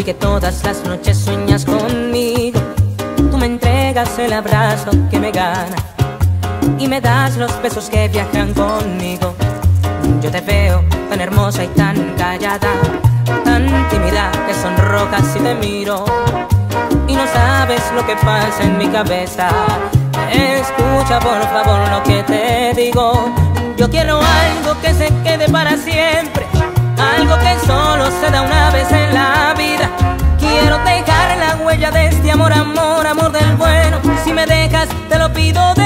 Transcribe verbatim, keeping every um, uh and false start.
y que todas las noches sueñas conmigo. Tú me entregas el abrazo que me gana y me das los besos que viajan conmigo. Yo te veo tan hermosa y tan callada, tan tímida que sonrojas si te miro, y no sabes lo que pasa en mi cabeza. Escucha por favor lo que te digo. Yo quiero algo que se quede para siempre, algo que solo se da una vez en la vida. Quiero dejar la huella de este amor, amor, amor del bueno. Si me dejas, te lo pido de